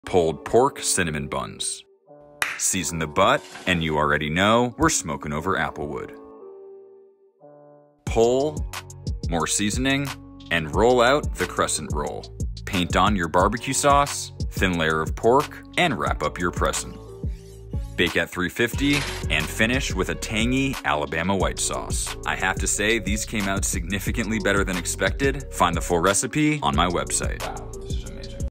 pulled pork cinnamon buns. Season the butt, and you already know we're smoking over applewood. Pull, more seasoning, and roll out the crescent roll. Paint on your barbecue sauce, thin layer of pork, and wrap up your crescent. Bake at 350 and finish with a tangy Alabama white sauce. I have to say, these came out significantly better than expected. Find the full recipe on my website.